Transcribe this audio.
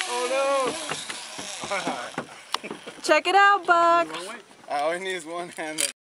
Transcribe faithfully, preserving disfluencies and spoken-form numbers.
Oh no! Check it out, Buck. I always need one hand.